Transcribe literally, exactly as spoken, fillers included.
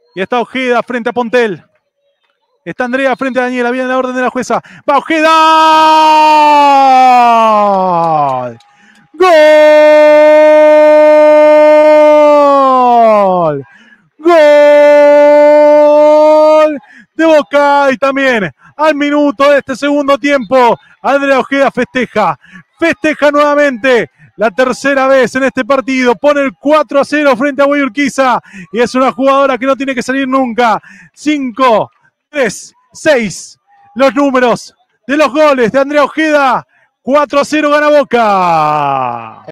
Y está Ojeda frente a Pontel. Está Andrea frente a Daniela. Viene la orden de la jueza. ¡Va Ojeda! ¡Gol! ¡Gol! De Boca. Y también al minuto de este segundo tiempo, Andrea Ojeda festeja. Festeja nuevamente. La tercera vez en este partido. Pone el cuatro a cero frente a Guayurquiza. Y es una jugadora que no tiene que salir nunca. cinco, tres, seis. Los números de los goles de Andrea Ojeda. cuatro a cero gana Boca.